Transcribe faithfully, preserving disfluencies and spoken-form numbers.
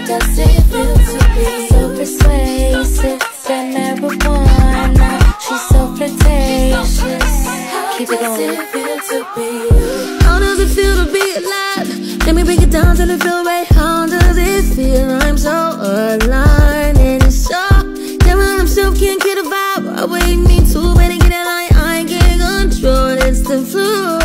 does it feel to be so persuasive? That marijuana, she's so flirtatious. Keep it going. How does it feel to be alive? Let me break it down till it feel right. How does it feel? I'm so aligned and it's so damn, I'm still can't get a vibe. I wait me too, better get in line. I can't control, it's the flu.